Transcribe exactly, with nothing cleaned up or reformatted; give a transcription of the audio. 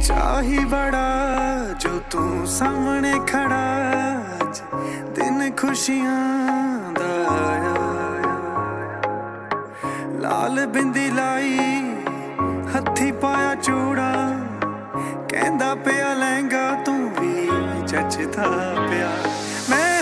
चाही बड़ा जो तू सामने खड़ा, अज दिन खुशियां दा आया। लाल बिंदी लाई हथी पाया चूड़ा, कहंदा पिया लहंगा तू भी जचदा पिया। मैं